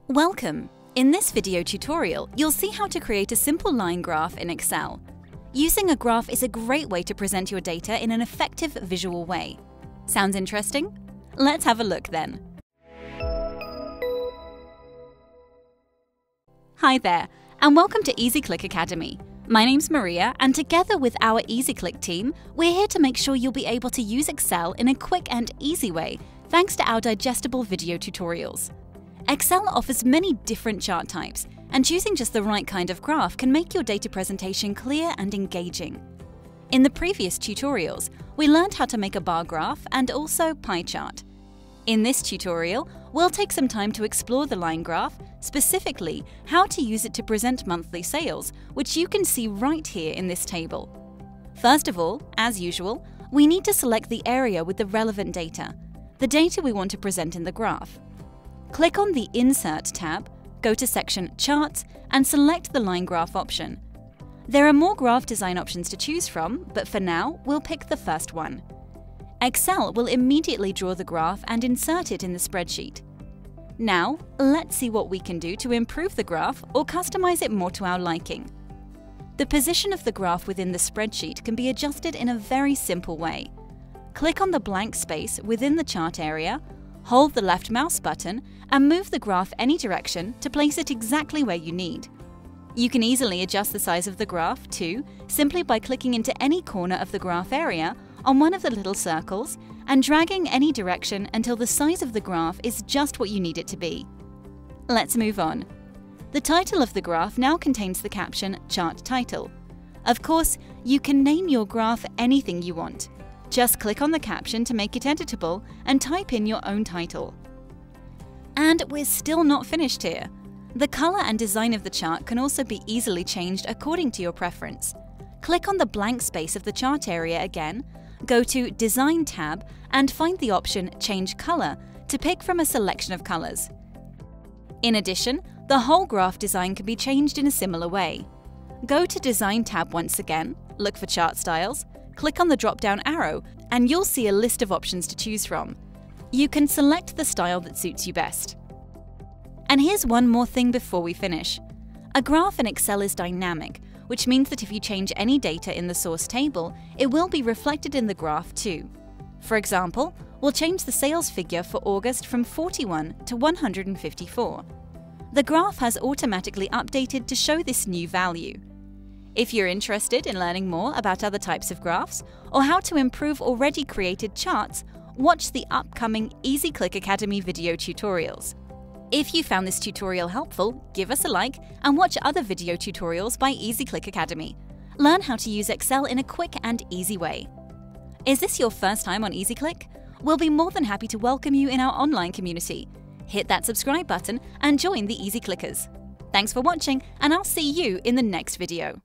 Welcome! In this video tutorial, you'll see how to create a simple line graph in Excel. Using a graph is a great way to present your data in an effective visual way. Sounds interesting? Let's have a look then. Hi there, and welcome to EasyClick Academy. My name's Maria, and together with our EasyClick team, we're here to make sure you'll be able to use Excel in a quick and easy way thanks to our digestible video tutorials. Excel offers many different chart types, and choosing just the right kind of graph can make your data presentation clear and engaging. In the previous tutorials, we learned how to make a bar graph and also pie chart. In this tutorial, we'll take some time to explore the line graph, specifically how to use it to present monthly sales, which you can see right here in this table. First of all, as usual, we need to select the area with the relevant data, the data we want to present in the graph. Click on the Insert tab, go to section Charts, and select the line graph option. There are more graph design options to choose from, but for now, we'll pick the first one. Excel will immediately draw the graph and insert it in the spreadsheet. Now, let's see what we can do to improve the graph or customize it more to our liking. The position of the graph within the spreadsheet can be adjusted in a very simple way. Click on the blank space within the chart area, hold the left mouse button, and move the graph any direction to place it exactly where you need. You can easily adjust the size of the graph too, simply by clicking into any corner of the graph area on one of the little circles and dragging any direction until the size of the graph is just what you need it to be. Let's move on. The title of the graph now contains the caption Chart Title. Of course, you can name your graph anything you want. Just click on the caption to make it editable and type in your own title. And we're still not finished here. The color and design of the chart can also be easily changed according to your preference. Click on the blank space of the chart area again, go to Design tab, and find the option Change Color to pick from a selection of colors. In addition, the whole graph design can be changed in a similar way. Go to Design tab once again, look for Chart Styles, click on the drop-down arrow, and you'll see a list of options to choose from. You can select the style that suits you best. And here's one more thing before we finish. A graph in Excel is dynamic, which means that if you change any data in the source table, it will be reflected in the graph too. For example, we'll change the sales figure for August from 41 to 154. The graph has automatically updated to show this new value. If you're interested in learning more about other types of graphs or how to improve already created charts, watch the upcoming EasyClick Academy video tutorials. If you found this tutorial helpful, give us a like and watch other video tutorials by EasyClick Academy. Learn how to use Excel in a quick and easy way. Is this your first time on EasyClick? We'll be more than happy to welcome you in our online community. Hit that subscribe button and join the EasyClickers. Thanks for watching, and I'll see you in the next video.